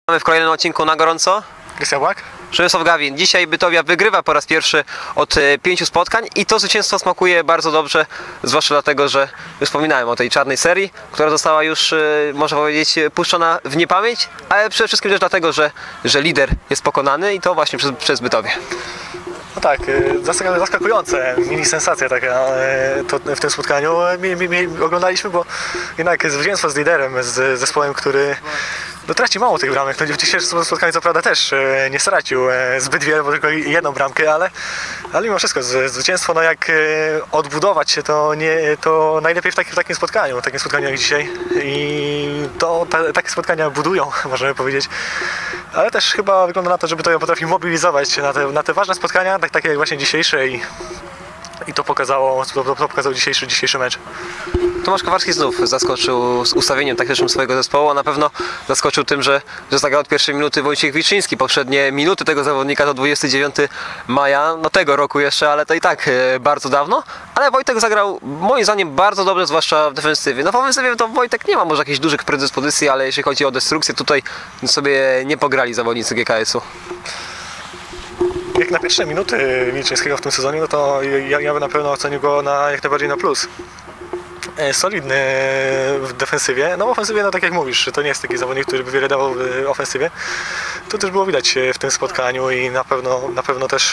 Mamy w kolejnym odcinku Na Gorąco. Krystian Łak. Przemysław Gawin. Dzisiaj Bytowia wygrywa po raz pierwszy od 5 spotkań i to zwycięstwo smakuje bardzo dobrze, zwłaszcza dlatego, że już wspominałem o tej czarnej serii, która została już, można powiedzieć, puszczona w niepamięć, ale przede wszystkim też dlatego, że lider jest pokonany i to właśnie przez Bytowię. No tak, zaskakujące, mini sensacja taka to w tym spotkaniu oglądaliśmy, bo jednak zwycięstwo z liderem, z zespołem, który traci mało tych bramek. W dzisiejszym spotkaniu co prawda też nie stracił zbyt wiele, bo tylko jedną bramkę, ale mimo wszystko zwycięstwo, no jak odbudować się, to najlepiej w takim spotkaniu jak dzisiaj. I takie spotkania budują, możemy powiedzieć. Ale też chyba wygląda na to, żeby to potrafi mobilizować się na te ważne spotkania, takie jak właśnie dzisiejsze i to pokazał dzisiejszy mecz. Tomasz Kowarski znów zaskoczył z ustawieniem taktycznym swojego zespołu, a na pewno zaskoczył tym, że zagrał od pierwszej minuty Wojciech Wilczyński. Poprzednie minuty tego zawodnika to 29 maja, no tego roku jeszcze, ale to i tak bardzo dawno. Ale Wojtek zagrał moim zdaniem bardzo dobrze, zwłaszcza w defensywie. No w ofensywie to Wojtek nie ma może jakichś dużych predyspozycji, ale jeśli chodzi o destrukcję, tutaj sobie nie pograli zawodnicy GKS-u. Jak na pierwsze minuty Wilczyńskiego w tym sezonie, no to ja bym na pewno ocenił go jak najbardziej na plus. Solidny w defensywie, no w ofensywie, no tak jak mówisz, to nie jest taki zawodnik, który by wiele dawał w ofensywie. To też było widać w tym spotkaniu i na pewno też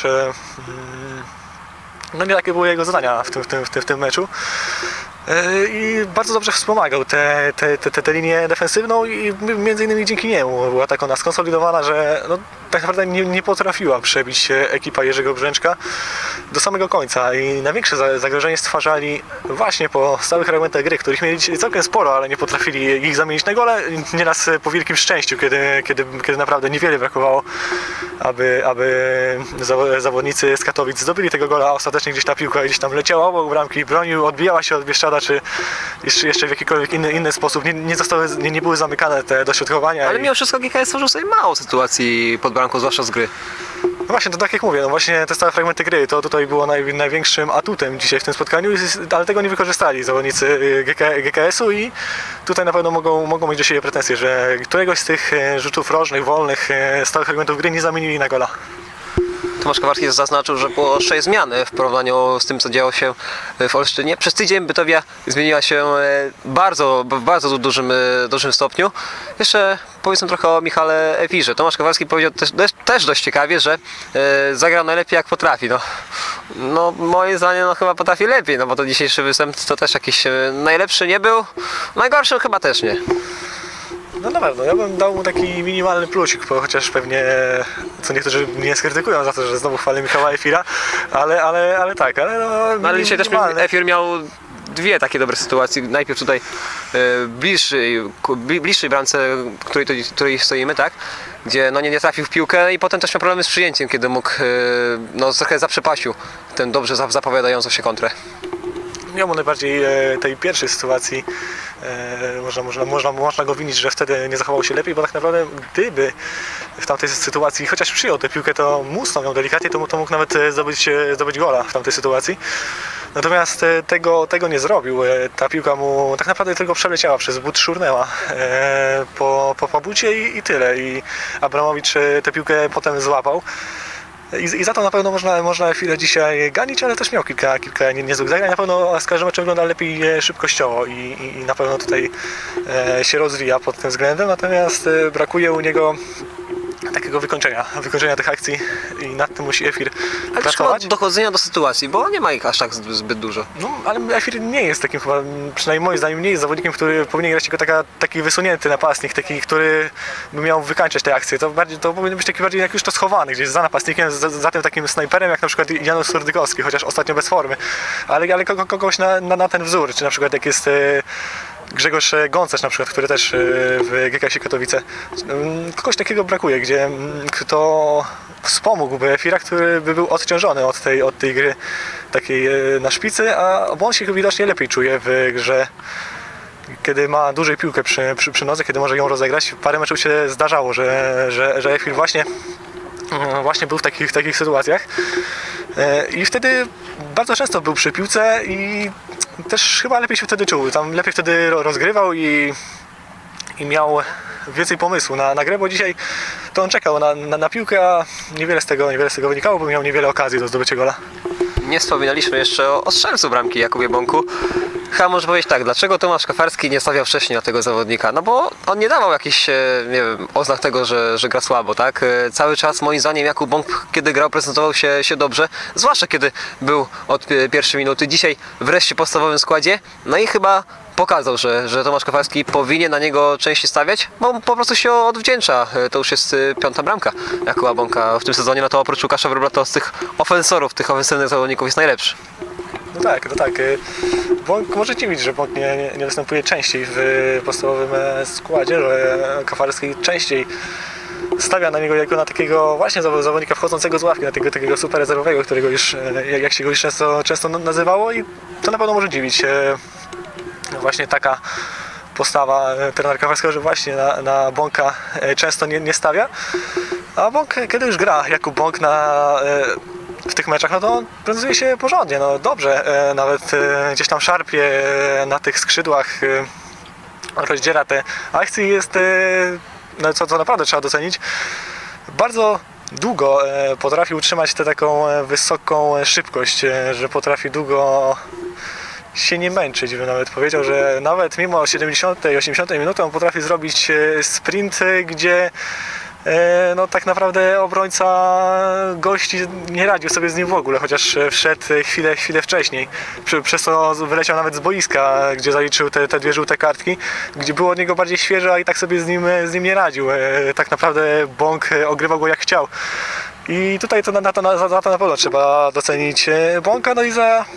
no nie takie były jego zadania w tym meczu. I bardzo dobrze wspomagał tę linię defensywną i między innymi dzięki niemu była tak ona skonsolidowana, że no, tak naprawdę nie potrafiła przebić się ekipa Jerzego Brzęczka do samego końca i największe zagrożenie stwarzali właśnie po stałych fragmentach gry, których mieli całkiem sporo, ale nie potrafili ich zamienić na gole, nieraz po wielkim szczęściu, kiedy naprawdę niewiele brakowało, aby zawodnicy z Katowic zdobyli tego gola, a ostatecznie gdzieś ta piłka gdzieś tam leciała obok bramki, bronił, odbijała się od Bieszczada, czy jeszcze w jakikolwiek inny sposób. Nie były zamykane te dośrodkowania. Ale mimo wszystko GKS stworzył sobie mało sytuacji pod bramką, zwłaszcza z gry. No właśnie, to tak jak mówię, no właśnie te stałe fragmenty gry, to tutaj było największym atutem dzisiaj w tym spotkaniu, ale tego nie wykorzystali zawodnicy GKS-u i tutaj na pewno mogą mieć do siebie pretensje, że któregoś z tych rzutów rożnych, wolnych, stałych fragmentów gry nie zamienili na gola. Tomasz Kowarski zaznaczył, że było 6 zmian w porównaniu z tym, co działo się w Olsztynie. Przez tydzień Bytowia zmieniła się w bardzo dużym stopniu. Jeszcze powiedzmy trochę o Michale Ewirze. Tomasz Kowarski powiedział też dość ciekawie, że zagrał najlepiej jak potrafi. No moim zdaniem chyba potrafi lepiej, no bo to dzisiejszy występ to też jakiś najlepszy nie był, najgorszy chyba też nie. No na pewno, ja bym dał mu taki minimalny plusik, bo chociaż pewnie co niektórzy mnie skrytykują za to, że znowu chwalę Michała Ewira, ale tak, no ale dzisiaj też Ewir miał dwie takie dobre sytuacje. Najpierw tutaj bliższej bramce, której stoimy, tak? Gdzie no nie trafił w piłkę i potem też miał problemy z przyjęciem, kiedy mógł, no trochę zaprzepaścił tę dobrze zapowiadającą się kontrę. Ja mu najbardziej tej pierwszej sytuacji można go winić, że wtedy nie zachował się lepiej, bo tak naprawdę gdyby w tamtej sytuacji chociaż przyjął tę piłkę, to musnął ją delikatnie, to mógł nawet zdobyć gola w tamtej sytuacji. Natomiast tego nie zrobił. Ta piłka mu tak naprawdę tylko przeleciała przez but, szurnęła po bucie i tyle. I Abramowicz tę piłkę potem złapał. I za to na pewno można chwilę dzisiaj ganić, ale też miał kilka niezłych zagrań. Na pewno z każdym meczem wygląda lepiej szybkościowo i na pewno tutaj się rozwija pod tym względem. Natomiast brakuje u niego takiego wykończenia tych akcji i nad tym musi Ewir pracować. Ale dochodzenia do sytuacji, bo nie ma ich aż tak zbyt dużo. No, ale Ewir nie jest takim chyba, przynajmniej moim zdaniem nie jest zawodnikiem, który powinien grać jako taki wysunięty napastnik, taki, który by miał wykańczać te akcje. To powinien być taki bardziej jak już to schowany, gdzieś za napastnikiem, za tym takim snajperem, jak na przykład Janusz Surdykowski, chociaż ostatnio bez formy. Ale kogoś na ten wzór, czy na przykład jak jest Grzegorz Gącarz na przykład, który też w GKS-ie Katowice. Kogoś takiego brakuje, kto wspomógłby Ewira, który by był odciążony od tej gry takiej na szpicy, bo on się widocznie lepiej czuje w grze, kiedy ma dłużej piłkę przy nodze, kiedy może ją rozegrać. Parę meczów się zdarzało, że Ewir właśnie był w takich sytuacjach i wtedy bardzo często był przy piłce i też chyba lepiej się wtedy czuł, tam lepiej wtedy rozgrywał i miał więcej pomysłu na grę, bo dzisiaj to on czekał na piłkę, a niewiele z tego wynikało, bo miał niewiele okazji do zdobycia gola. Nie wspominaliśmy jeszcze o strzelcu bramki Jakubie Bąku. Chyba może powiedzieć tak, dlaczego Tomasz Kafarski nie stawiał wcześniej na tego zawodnika? No bo on nie dawał jakichś, nie wiem, oznak tego, że gra słabo, tak? Cały czas moim zdaniem Jakub Bąk, kiedy grał, prezentował się dobrze, zwłaszcza kiedy był od pierwszej minuty. Dzisiaj wreszcie w podstawowym składzie, no i chyba pokazał, że Tomasz Kafarski powinien na niego częściej stawiać, bo po prostu się odwdzięcza. To już jest 5. bramka Jakuba Bąka w tym sezonie, no to oprócz Łukasza Wróbla to z tych ofensorów, tych ofensywnych zawodników jest najlepszy. No tak. Bąk może dziwić, że Bąk nie występuje częściej w podstawowym składzie, że Kafarski częściej stawia na niego jako na takiego właśnie zawodnika wchodzącego z ławki, na takiego super rezerwowego, którego już, jak się go już często nazywało, i to na pewno może dziwić. Właśnie taka postawa trenera Kafarskiego, że właśnie na Bąka często nie stawia, a Bąk, kiedy już gra Jakub Bąk w tych meczach, no to on prezentuje się porządnie, no dobrze, nawet gdzieś tam szarpie na tych skrzydłach, rozdziela te akcje, jest, no co naprawdę trzeba docenić, bardzo długo potrafi utrzymać tę taką wysoką szybkość, że potrafi długo się nie męczyć, bym nawet powiedział, że nawet mimo 70 i 80 minuty on potrafi zrobić sprint, gdzie no tak naprawdę obrońca gości nie radził sobie z nim w ogóle, chociaż wszedł chwilę wcześniej. Przez to wyleciał nawet z boiska, gdzie zaliczył te 2 żółte kartki, gdzie było od niego bardziej świeże, a i tak sobie z nim nie radził. Tak naprawdę Bąk ogrywał go jak chciał. I tutaj za to na pewno trzeba docenić Bąka, no i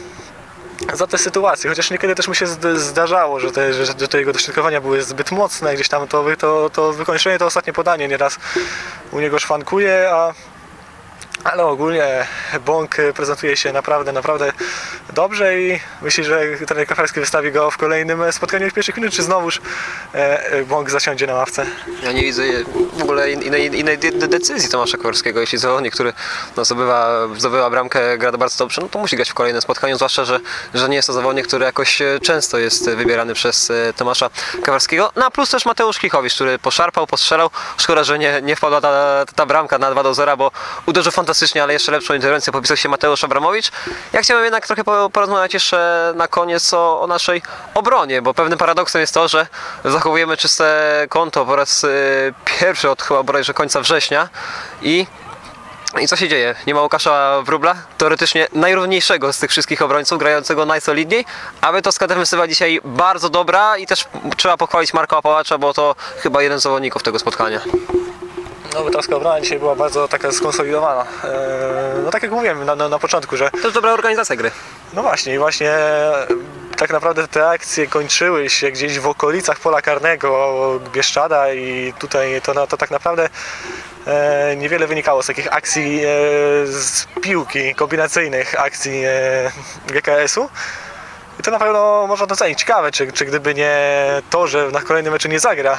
za te sytuacje, chociaż niekiedy też mu się zdarzało, że te jego dośrodkowania były zbyt mocne, gdzieś tam to wykończenie, to ostatnie podanie nieraz u niego szwankuje, ale ogólnie Bąk prezentuje się naprawdę dobrze i myślę, że trener Kafarski wystawi go w kolejnym spotkaniu w pierwszych minut, czy znowuż Bąk zasiądzie na ławce. Ja nie widzę w ogóle innej decyzji Tomasza Kafarskiego, jeśli zawodnik, który no, zdobywa bramkę, gra bardzo dobrze, no to musi grać w kolejnym spotkaniu, zwłaszcza, że nie jest to zawodnik, który jakoś często jest wybierany przez Tomasza Kafarskiego. No a plus też Mateusz Kichowicz, który poszarpał, postrzelał. Szkoda, że nie wpadła ta bramka na 2-0, bo uderzył fantastycznie, ale jeszcze lepszą interwencję popisał się Mateusz Abramowicz. Ja chciałem jednak trochę porozmawiać jeszcze na koniec o naszej obronie, bo pewnym paradoksem jest to, że zachowujemy czyste konto po raz pierwszy od chyba bodajże końca września i co się dzieje? Nie ma Łukasza Wróbla, teoretycznie najrówniejszego z tych wszystkich obrońców, grającego najsolidniej, a Bydgoska defensywa dzisiaj bardzo dobra i też trzeba pochwalić Marka Opałacza, bo to chyba jeden z zawodników tego spotkania. No, bydgoska obrona dzisiaj była bardzo taka skonsolidowana. No tak jak mówiłem na początku, że... To jest dobra organizacja gry. No właśnie, tak naprawdę te akcje kończyły się gdzieś w okolicach pola karnego Bieszczada i tutaj to tak naprawdę niewiele wynikało z takich akcji z piłki, kombinacyjnych akcji GKS-u. I to na pewno można docenić. Ciekawe, czy gdyby nie to, że na kolejnym meczu nie zagra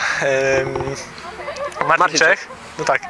Martin Czech, no tak,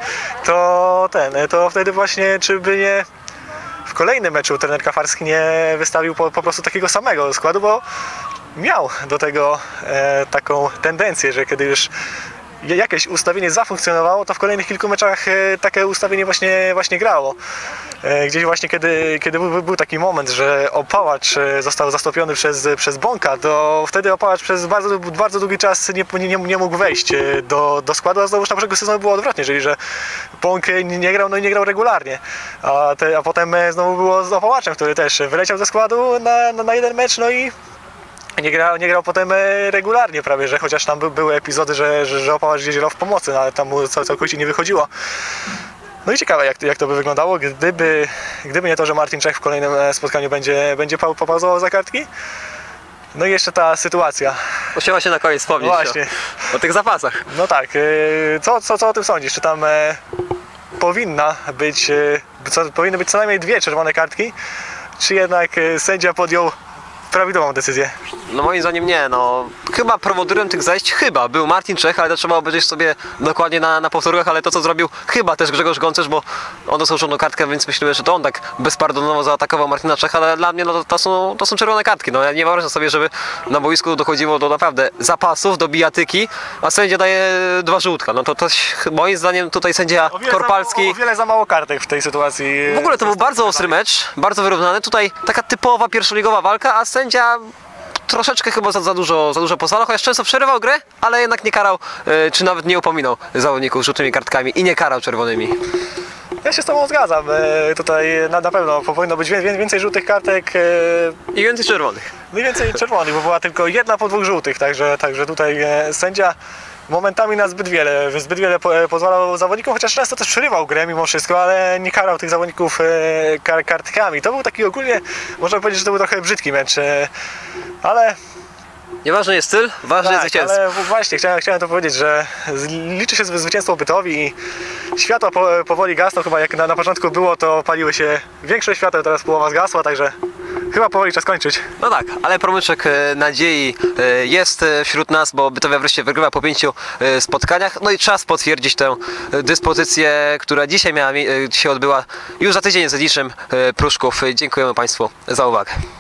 to wtedy właśnie, czy by nie w kolejnym meczu trener Kafarski nie wystawił po prostu takiego samego składu, bo miał do tego taką tendencję, że kiedy już jakieś ustawienie zafunkcjonowało, to w kolejnych kilku meczach takie ustawienie właśnie grało. Gdzieś właśnie kiedy był taki moment, że Opałacz został zastąpiony przez Bąka, to wtedy Opałacz przez bardzo długi czas nie mógł wejść do składu, a znowuż na początku sezonu było odwrotnie, czyli że Bąk nie grał regularnie, a potem znowu było z Opałaczem, który też wyleciał ze składu na jeden mecz, no i nie grał potem regularnie prawie, że chociaż tam były epizody, że Opałacz gdzieś grał w pomocy, no, ale tam mu całkowicie nie wychodziło. No i ciekawe jak to by wyglądało, gdyby nie to, że Martin Czech w kolejnym spotkaniu będzie popauzował za kartki. No i jeszcze ta sytuacja. Musiała się na koniec wspomnieć o tych zapasach. No tak, co o tym sądzisz? Czy tam powinny być co najmniej 2 czerwone kartki? Czy jednak sędzia podjął prawidłową decyzję. No moim zdaniem nie, no chyba prowodyrem tych zajść był Martin Czech, ale to trzeba obejrzeć sobie dokładnie na powtórkach, ale to co zrobił chyba też Grzegorz Gącerz, bo on dostał żółtą kartkę, więc myślimy, że to on tak bezpardonowo zaatakował Martina Czecha, ale dla mnie no, to są czerwone kartki, no ja nie wyobrażam sobie, żeby na boisku dochodziło do naprawdę zapasów, do bijatyki, a sędzia daje 2 żółtka, no to moim zdaniem tutaj sędzia Korpalski... O wiele za mało kartek w tej sytuacji. W ogóle to był bardzo ostry mecz, bardzo wyrównany, tutaj taka typowa pierwszoligowa walka, a sędzia troszeczkę chyba za dużo pozwalał, chociaż często przerywał grę, ale jednak nie karał, czy nawet nie upominał zawodników żółtymi kartkami i nie karał czerwonymi. Ja się z tobą zgadzam. Tutaj na pewno powinno być więcej żółtych kartek. I więcej czerwonych. No i więcej czerwonych, bo była tylko jedna po 2 żółtych, także tutaj sędzia momentami na zbyt wiele pozwalał zawodnikom, chociaż często też przerywał grę mimo wszystko, ale nie karał tych zawodników kartkami. To był taki ogólnie, można powiedzieć, że to był trochę brzydki mecz, ale... Nieważny jest styl, ważny jest zwycięstwo. Ale właśnie, chciałem to powiedzieć, że liczy się zwycięstwo bytowi i światła powoli gasną. Chyba jak na początku było, to paliły się większość świateł, teraz połowa zgasła, także chyba powoli czas kończyć. No tak, ale promyczek nadziei jest wśród nas, bo Bytowia wreszcie wygrywa po 5 spotkaniach. No i czas potwierdzić tę dyspozycję, która dzisiaj się odbyła już za tydzień z Ediszem Pruszków. Dziękujemy Państwu za uwagę.